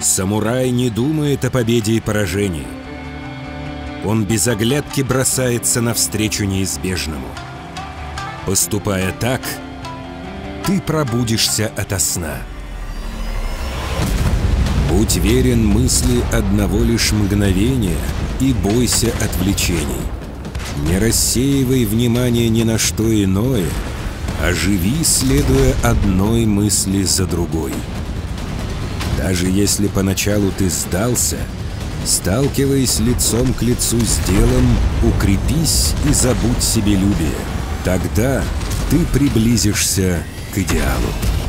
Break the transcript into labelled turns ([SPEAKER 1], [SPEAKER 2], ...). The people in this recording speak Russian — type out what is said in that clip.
[SPEAKER 1] Самурай не думает о победе и поражении. Он без оглядки бросается навстречу неизбежному. Поступая так, ты пробудишься ото сна. Будь верен мысли одного лишь мгновения и бойся отвлечений. Не рассеивай внимание ни на что иное, а живи, следуя одной мысли за другой. Даже если поначалу ты сдался, сталкиваясь лицом к лицу с делом, укрепись и забудь себелюбие. Тогда ты приблизишься к идеалу.